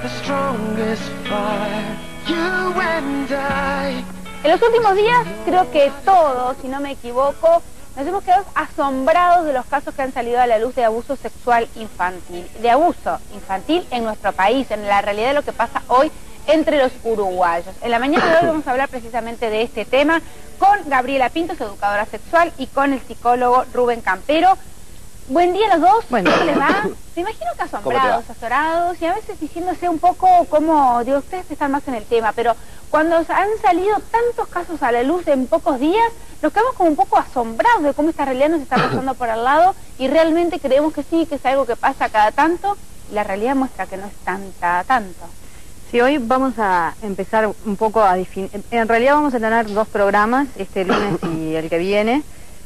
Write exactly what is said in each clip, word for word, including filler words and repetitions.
En los últimos días, creo que todos, si no me equivoco, nos hemos quedado asombrados de los casos que han salido a la luz de abuso sexual infantil, de abuso infantil en nuestro país, en la realidad de lo que pasa hoy entre los uruguayos. En la mañana de hoy vamos a hablar precisamente de este tema con Gabriela Pintos, educadora sexual, y con el psicólogo Rubén Campero. Buen día a los dos, bueno. ¿Cómo les va? Me imagino que asombrados, azorados, y a veces diciéndose un poco como, digo, ustedes están más en el tema, pero cuando han salido tantos casos a la luz en pocos días, nos quedamos como un poco asombrados de cómo esta realidad nos está pasando por al lado, y realmente creemos que sí, que es algo que pasa cada tanto, y la realidad muestra que no es tanta, tanto. Sí, hoy vamos a empezar un poco a definir, en realidad vamos a tener dos programas, este lunes y el que viene.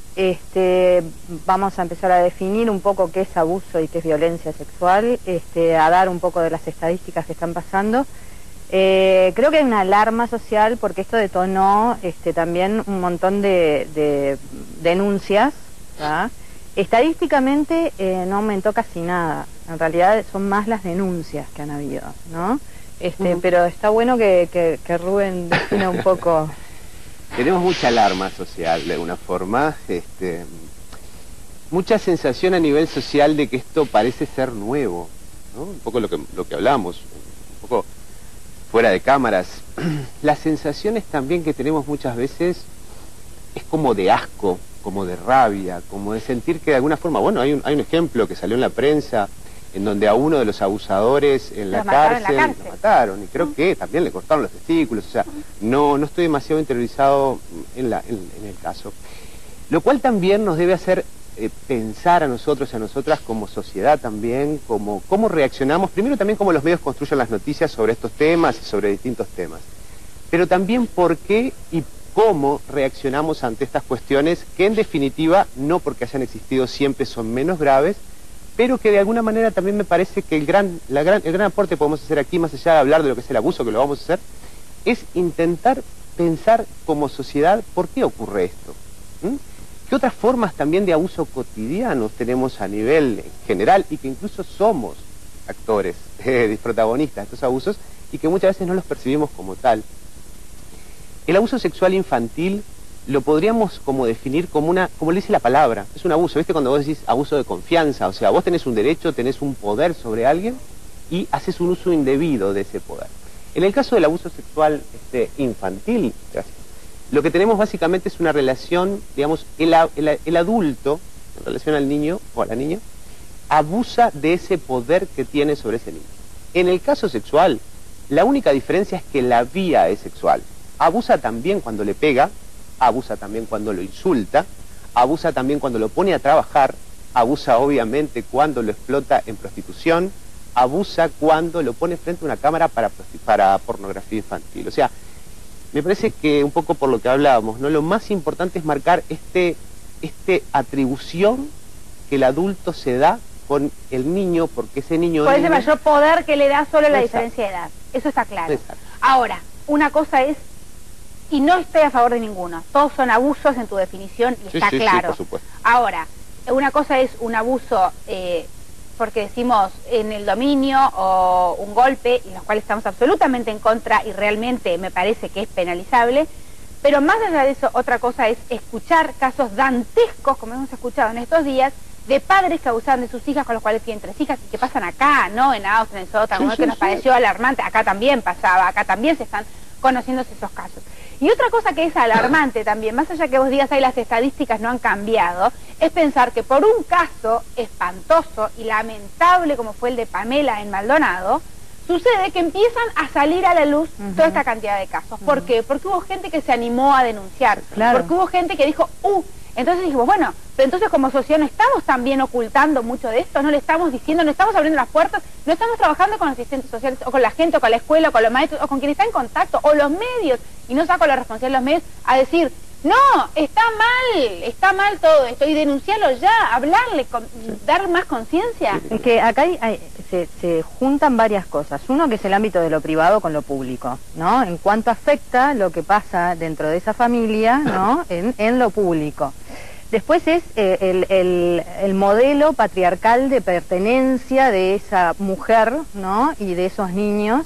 Este, vamos a empezar a definir un poco qué es abuso y qué es violencia sexual, este, a dar un poco de las estadísticas que están pasando. Eh, creo que hay una alarma social porque esto detonó este, también un montón de, de denuncias, ¿verdad? Estadísticamente eh, no aumentó casi nada, en realidad son más las denuncias que han habido, ¿no? Este, uh-huh. Pero está bueno que, que, que Rubén defina un poco. Tenemos mucha alarma social de alguna forma, este, mucha sensación a nivel social de que esto parece ser nuevo, ¿no? Un poco lo que, lo que hablamos, un poco fuera de cámaras. Las sensaciones también que tenemos muchas veces es como de asco, como de rabia, como de sentir que de alguna forma, bueno, hay un, hay un ejemplo que salió en la prensa en donde a uno de los abusadores en la, cárcel, en la cárcel lo mataron, y creo que también le cortaron los testículos, o sea, no, no estoy demasiado interiorizado en, la, en, en el caso. Lo cual también nos debe hacer eh, pensar a nosotros y a nosotras como sociedad también, como cómo reaccionamos, primero también cómo los medios construyen las noticias sobre estos temas y sobre distintos temas, pero también por qué y cómo reaccionamos ante estas cuestiones que en definitiva, no porque hayan existido siempre son menos graves, pero que de alguna manera también me parece que el gran, la gran, el gran aporte que podemos hacer aquí, más allá de hablar de lo que es el abuso, que lo vamos a hacer, es intentar pensar como sociedad por qué ocurre esto. ¿Mm? ¿Qué otras formas también de abuso cotidianos tenemos a nivel general y que incluso somos actores, eh, protagonistas de estos abusos y que muchas veces no los percibimos como tal? El abuso sexual infantil lo podríamos como definir como una, como le dice la palabra, es un abuso, ¿viste? Cuando vos decís abuso de confianza, o sea, vos tenés un derecho, tenés un poder sobre alguien y haces un uso indebido de ese poder. En el caso del abuso sexual este, infantil, gracias, lo que tenemos básicamente es una relación, digamos, el, el, el adulto, en relación al niño o a la niña, abusa de ese poder que tiene sobre ese niño. En el caso sexual, la única diferencia es que la vía es sexual. Abusa también cuando le pega, abusa también cuando lo insulta, abusa también cuando lo pone a trabajar, abusa obviamente cuando lo explota en prostitución, abusa cuando lo pone frente a una cámara para, para pornografía infantil. O sea, me parece que un poco por lo que hablábamos, ¿no? Lo más importante es marcar este, este atribución que el adulto se da con el niño, porque ese niño... Por ese niño... mayor poder que le da solo la Exacto. diferencia de edad, eso está claro. Exacto. Ahora, una cosa es, y no estoy a favor de ninguno, todos son abusos en tu definición y sí, está sí, claro. Sí, por supuesto. Ahora, una cosa es un abuso eh, porque decimos en el dominio o un golpe, y los cuales estamos absolutamente en contra y realmente me parece que es penalizable, pero más allá de eso, otra cosa es escuchar casos dantescos, como hemos escuchado en estos días, de padres que abusaban de sus hijas, con los cuales tienen tres hijas, y que pasan acá, ¿no? En Austria, en Sota, como sí, que sí, nos sí. pareció alarmante, acá también pasaba, acá también se están conociéndose esos casos. Y otra cosa que es alarmante también, más allá que vos digas ahí las estadísticas no han cambiado, es pensar que por un caso espantoso y lamentable como fue el de Pamela en Maldonado, sucede que empiezan a salir a la luz uh-huh. toda esta cantidad de casos. ¿Por uh-huh. qué? Porque hubo gente que se animó a denunciar, claro. porque hubo gente que dijo, uh, entonces dijimos, bueno, pero entonces como sociedad no estamos también ocultando mucho de esto, no le estamos diciendo, no estamos abriendo las puertas, no estamos trabajando con los asistentes sociales, o con la gente, o con la escuela, o con los maestros, o con quien está en contacto, o los medios, y no saco la responsabilidad de los medios a decir, no, está mal, está mal todo esto, y denunciarlo ya, hablarle, con, dar más conciencia. Es que acá hay, hay, se, se juntan varias cosas. Uno que es el ámbito de lo privado con lo público, ¿no? En cuanto afecta lo que pasa dentro de esa familia, ¿no? En, en lo público. Después es eh, el, el, el modelo patriarcal de pertenencia de esa mujer, ¿no? Y de esos niños,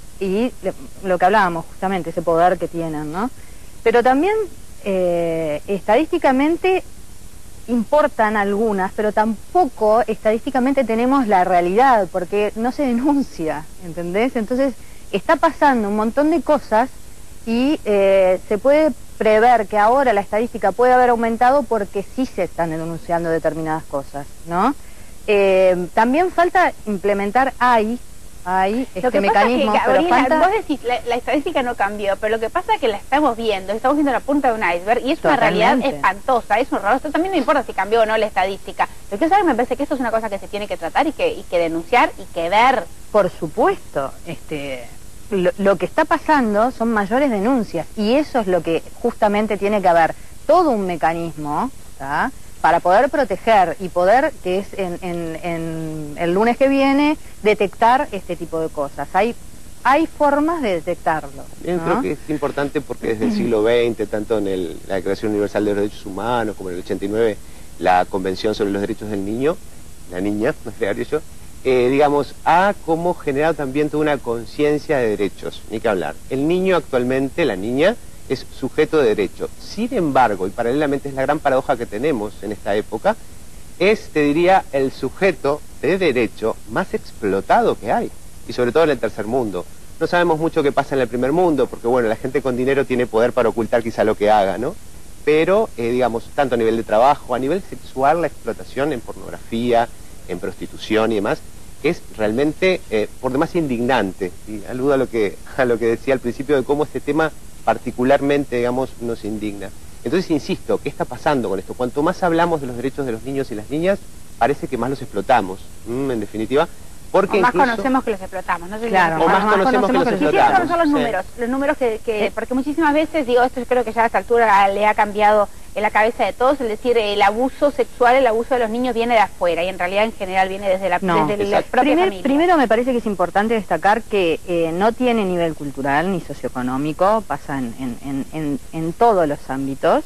y lo que hablábamos justamente, ese poder que tienen, ¿no? Pero también eh, estadísticamente importan algunas, pero tampoco estadísticamente tenemos la realidad, porque no se denuncia, ¿entendés? Entonces está pasando un montón de cosas y eh, se puede prever que ahora la estadística puede haber aumentado porque sí se están denunciando determinadas cosas, ¿no? Eh, también falta implementar hay, hay este lo que mecanismo, pasa es que, pero Gabriela, falta... vos decís, la, la estadística no cambió, pero lo que pasa es que la estamos viendo, estamos viendo la punta de un iceberg y es una Totalmente. realidad espantosa, es un horror. Esto también no importa si cambió o no la estadística. Lo que sabes, me parece que esto es una cosa que se tiene que tratar y que, y que denunciar y que ver. Por supuesto, este... Lo, lo que está pasando son mayores denuncias y eso es lo que justamente tiene que haber todo un mecanismo, ¿tá? Para poder proteger y poder, que es en, en, en el lunes que viene, detectar este tipo de cosas. Hay, hay formas de detectarlo, Bien, ¿no? creo que es importante porque desde el siglo veinte, tanto en el, la Declaración Universal de los Derechos Humanos como en el ochenta y nueve, la Convención sobre los Derechos del Niño, la niña, no sé, yo, Eh, digamos, ha como generado también toda una conciencia de derechos, ni que hablar. El niño actualmente, la niña, es sujeto de derecho. Sin embargo, y paralelamente es la gran paradoja que tenemos en esta época, es, te diría, el sujeto de derecho más explotado que hay, y sobre todo en el tercer mundo. No sabemos mucho qué pasa en el primer mundo, porque bueno, la gente con dinero tiene poder para ocultar quizá lo que haga, ¿no? Pero, eh, digamos, tanto a nivel de trabajo, a nivel sexual, la explotación en pornografía, en prostitución y demás, es realmente eh, por demás indignante, y aludo a lo que a lo que decía al principio de cómo este tema particularmente, digamos, nos indigna. Entonces, insisto, ¿qué está pasando con esto? Cuanto más hablamos de los derechos de los niños y las niñas, parece que más los explotamos, ¿m? En definitiva, porque o más incluso... conocemos que los explotamos, ¿no? Claro, o más, más conocemos, conocemos que los explotamos. Quisiera conocer los números, sí. los números que, que porque muchísimas veces, digo, esto yo creo que ya a esta altura le ha cambiado en la cabeza de todos, es decir, el abuso sexual, el abuso de los niños viene de afuera y en realidad en general viene desde la, no, desde la propia Primer, familia. Primero me parece que es importante destacar que eh, no tiene nivel cultural ni socioeconómico, pasa en, en, en, en, en todos los ámbitos.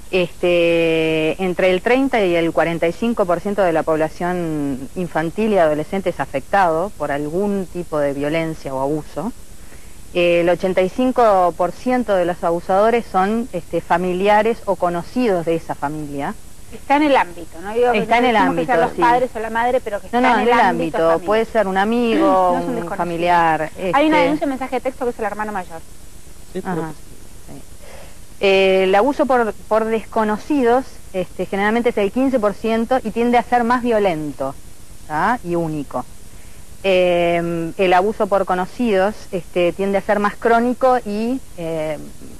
Este, entre el treinta y el cuarenta y cinco por ciento de la población infantil y adolescente es afectado por algún tipo de violencia o abuso. El ochenta y cinco por ciento de los abusadores son este, familiares o conocidos de esa familia. Está en el ámbito, ¿no? Digo, está en el ámbito, que sean los sí. padres o la madre, pero que está no, no, en el, en el ámbito, ámbito. Puede ser un amigo, no es un un familiar. Hay una este... denuncia, un mensaje de texto que es el hermano mayor. Sí, Ajá, pero... sí. eh, el abuso por, por desconocidos este, generalmente es el quince por ciento y tiende a ser más violento, ¿tá? Y único. Eh, el abuso por conocidos este, tiende a ser más crónico y eh,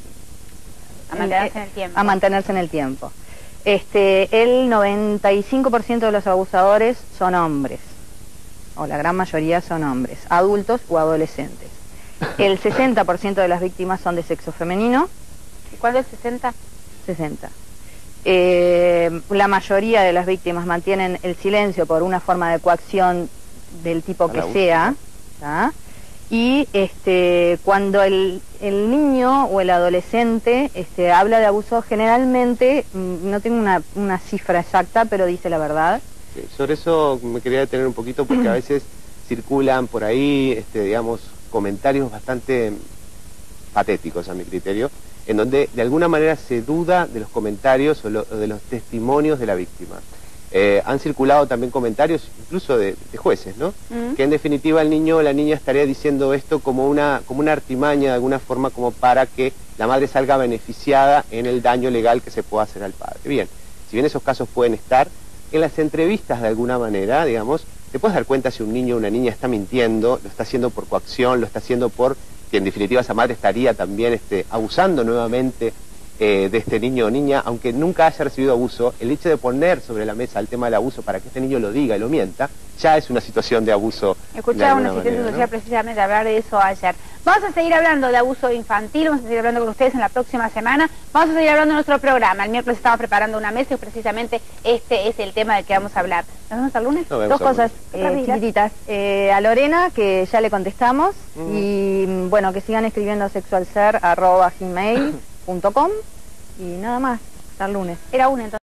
a mantenerse en el tiempo. A mantenerse en el tiempo. Este, el noventa y cinco por ciento de los abusadores son hombres, o la gran mayoría son hombres, adultos o adolescentes. El sesenta por ciento de las víctimas son de sexo femenino. ¿Y cuándo es sesenta? sesenta. Eh, la mayoría de las víctimas mantienen el silencio por una forma de coacción del tipo que sea, ¿tá? Y este, cuando el, el niño o el adolescente este, habla de abuso, generalmente, no tengo una, una cifra exacta, pero dice la verdad. Sí, sobre eso me quería detener un poquito porque a veces circulan por ahí, este, digamos, comentarios bastante patéticos a mi criterio, en donde de alguna manera se duda de los comentarios o, lo, o de los testimonios de la víctima. Eh, han circulado también comentarios, incluso de, de jueces, ¿no? Mm. Que en definitiva el niño o la niña estaría diciendo esto como una, como una artimaña de alguna forma, como para que la madre salga beneficiada en el daño legal que se pueda hacer al padre. Bien, si bien esos casos pueden estar, en las entrevistas de alguna manera, digamos, te puedes dar cuenta si un niño o una niña está mintiendo, lo está haciendo por coacción, lo está haciendo por que en definitiva esa madre estaría también este, abusando nuevamente Eh, de este niño o niña, aunque nunca haya recibido abuso. El hecho de poner sobre la mesa el tema del abuso para que este niño lo diga y lo mienta, ya es una situación de abuso. Escuchaba a un asistente manera, social, ¿no?, precisamente hablar de eso ayer. Vamos a seguir hablando de abuso infantil, vamos a seguir hablando con ustedes en la próxima semana, vamos a seguir hablando de nuestro programa. El miércoles estamos preparando una mesa y precisamente este es el tema del que vamos a hablar. ¿Nos vemos el lunes? No, Dos cosas eh, chiquititas. Eh, a Lorena, que ya le contestamos, mm. y bueno, que sigan escribiendo a sexualser arroba gmail punto com y nada más, hasta el lunes. Era una entonces.